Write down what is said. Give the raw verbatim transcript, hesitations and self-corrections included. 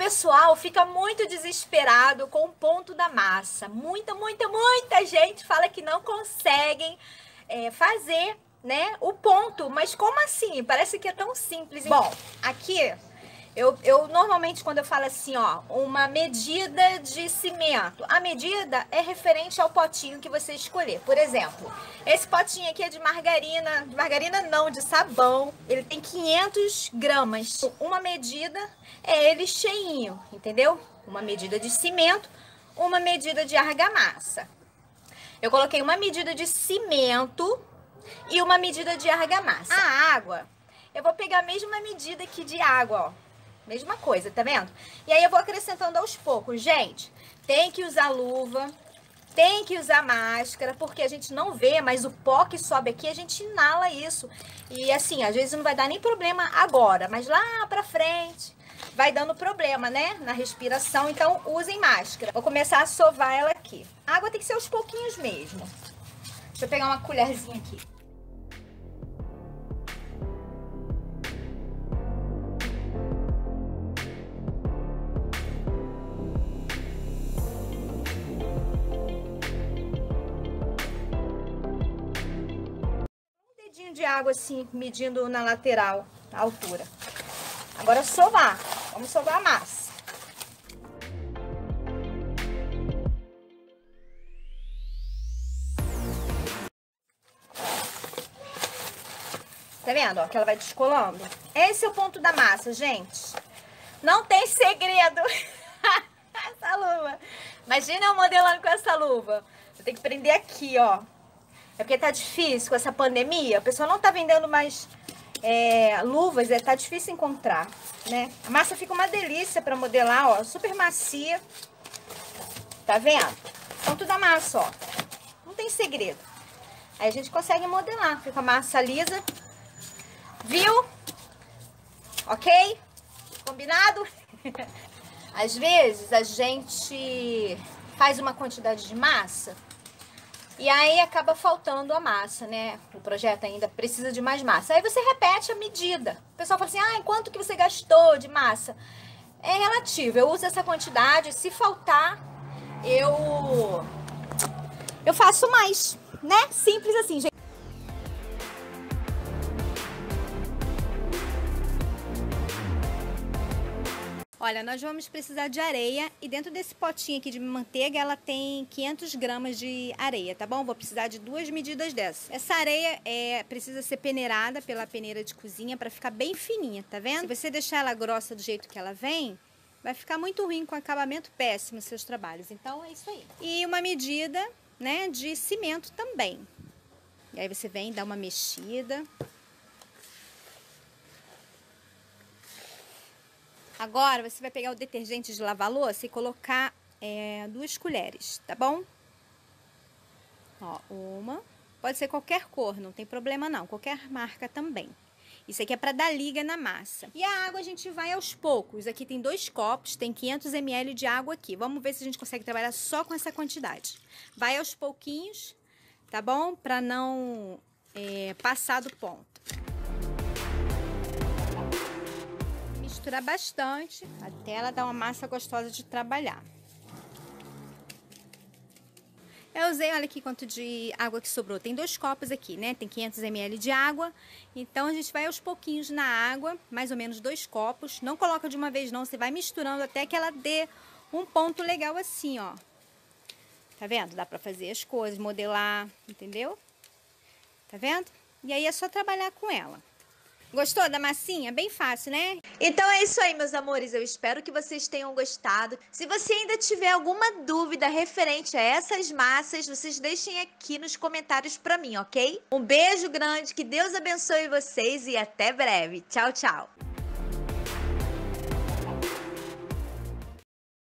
pessoal fica muito desesperado com o ponto da massa. Muita, muita, muita gente fala que não conseguem é, fazer, né, o ponto. Mas como assim? Parece que é tão simples. Bom, aqui eu, eu normalmente quando eu falo assim, ó, uma medida de cimento, a medida é referente ao potinho que você escolher. Por exemplo, esse potinho aqui é de margarina, de margarina não, de sabão. Ele tem quinhentos gramas. Uma medida é ele cheinho, entendeu? Uma medida de cimento, uma medida de argamassa. Eu coloquei uma medida de cimento e uma medida de argamassa. A água, eu vou pegar a mesma medida aqui de água, ó. Mesma coisa, tá vendo? E aí eu vou acrescentando aos poucos. Gente, tem que usar luva, tem que usar máscara, porque a gente não vê, mas o pó que sobe aqui, a gente inala isso. E assim, às vezes não vai dar nem problema agora, mas lá pra frente vai dando problema, né? Na respiração, então usem máscara. Vou começar a sovar ela aqui. A água tem que ser aos pouquinhos mesmo. Deixa eu pegar uma colherzinha aqui. De água assim, medindo na lateral, a altura. Agora sovar. Vamos sovar a massa. Tá vendo, ó, que ela vai descolando? Esse é o ponto da massa, gente. Não tem segredo. Essa luva. Imagina eu modelando com essa luva. Eu tenho que prender aqui, ó. É porque tá difícil com essa pandemia, o pessoal não tá vendendo mais é, luvas, é, tá difícil encontrar, né? A massa fica uma delícia pra modelar, ó, super macia. Tá vendo? Ponto da massa, ó. Não tem segredo. Aí a gente consegue modelar, fica a massa lisa. Viu? Ok? Combinado? Às vezes a gente faz uma quantidade de massa e aí acaba faltando a massa, né? O projeto ainda precisa de mais massa. Aí você repete a medida. O pessoal fala assim, ah, quanto que você gastou de massa? É relativo, eu uso essa quantidade. Se faltar, eu, eu faço mais, né? Simples assim, gente. Olha, nós vamos precisar de areia e dentro desse potinho aqui de manteiga ela tem quinhentos gramas de areia, tá bom? Vou precisar de duas medidas dessa. Essa areia é, precisa ser peneirada pela peneira de cozinha para ficar bem fininha, tá vendo? Se você deixar ela grossa do jeito que ela vem, vai ficar muito ruim, com acabamento péssimo nos seus trabalhos. Então é isso aí. E uma medida, né, de cimento também. E aí você vem, dá uma mexida. Agora, você vai pegar o detergente de lavar louça e colocar é, duas colheres, tá bom? Ó, uma. Pode ser qualquer cor, não tem problema não. Qualquer marca também. Isso aqui é para dar liga na massa. E a água a gente vai aos poucos. Aqui tem dois copos, tem quinhentos mililitros de água aqui. Vamos ver se a gente consegue trabalhar só com essa quantidade. Vai aos pouquinhos, tá bom? Para não é, passar do ponto. Misturar bastante até ela dar uma massa gostosa de trabalhar. Eu usei, olha aqui quanto de água que sobrou. Tem dois copos aqui, né? Tem quinhentos mililitros de água. Então a gente vai aos pouquinhos na água, mais ou menos dois copos. Não coloca de uma vez não, você vai misturando até que ela dê um ponto legal assim, ó. Tá vendo? Dá pra fazer as coisas, modelar, entendeu? Tá vendo? E aí é só trabalhar com ela. Gostou da massinha? Bem fácil, né? Então é isso aí, meus amores. Eu espero que vocês tenham gostado. Se você ainda tiver alguma dúvida referente a essas massas, vocês deixem aqui nos comentários pra mim, ok? Um beijo grande, que Deus abençoe vocês e até breve. Tchau, tchau!